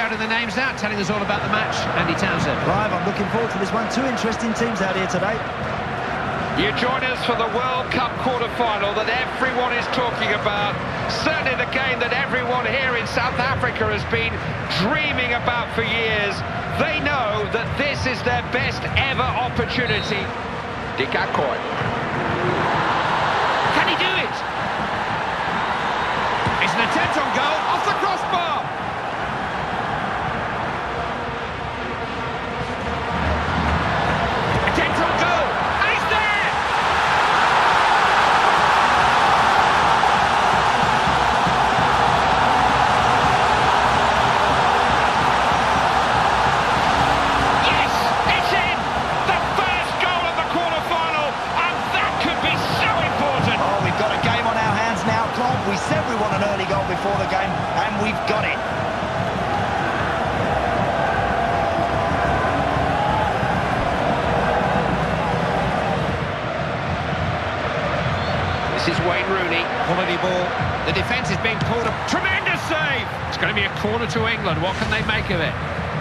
shouting the names out, telling us all about the match. Andy Townsend. Clive, I'm looking forward to this one. Two interesting teams out here today. You join us for the World Cup quarter-final that everyone is talking about. Certainly the game that everyone here in South Africa has been dreaming about for years. They know that this is their best ever opportunity. Dikakoy. Can he do it? It's an attempt on goal off the crossbar. Attempt on goal. And he's there! Yes, it's in! The first goal of the quarter-final, and that could be so important. Oh, we've got a game on our hands now, Clive. We said we want an early goal before the game, and we've got it. This is Wayne Rooney. Quality ball. The defence is being pulled up. Tremendous save! It's going to be a corner to England. What can they make of it?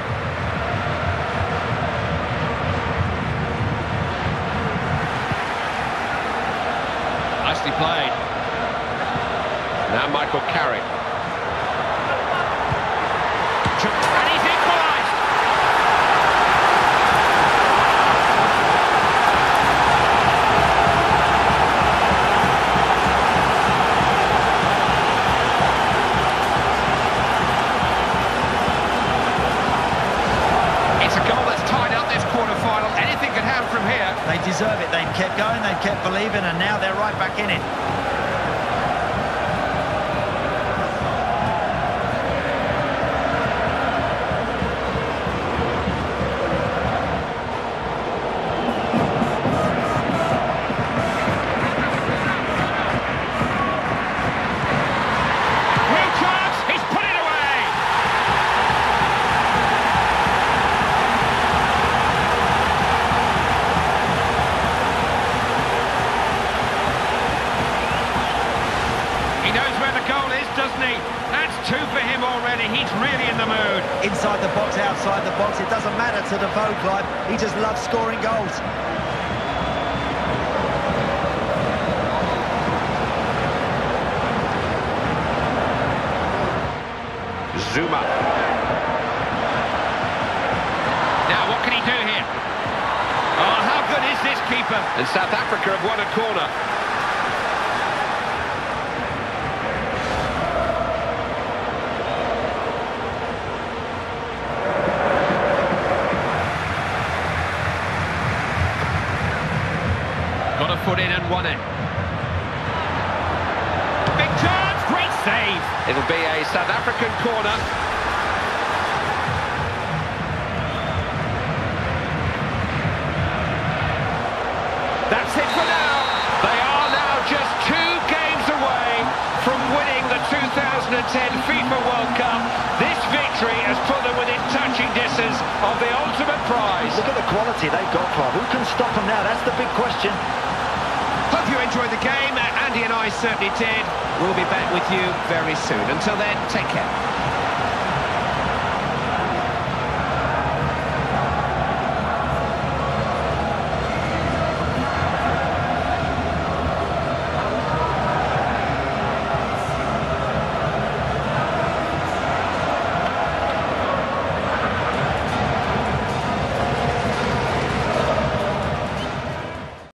Nicely played. Now Michael Carrick. And he's equalised! It's a goal that's tied up this quarter-final. Anything can happen from here. They deserve it. They've kept going, they've kept believing, and now they're right back in it. Real chance. He's put it away. He knows where the goal is, doesn't he? That's two for him already. He's really in the mood. Inside the box, outside the box, it doesn't matter to Defoe, Clive. He just loves scoring goals. Zuma. Now, what can he do here? Oh, how good is this keeper? And South Africa have won a corner. Got a foot in and won it. Big chance, great save. It'll be a South African corner. That's it for now. They are now just 2 games away from winning the 2010 FIFA World Cup. This victory has put them within touching distance of the ultimate prize. Look at the quality they've got, Clive. Who can stop them now? That's the big question. Hope you enjoyed the game. Andy and I certainly did. We'll be back with you very soon. Until then, take care.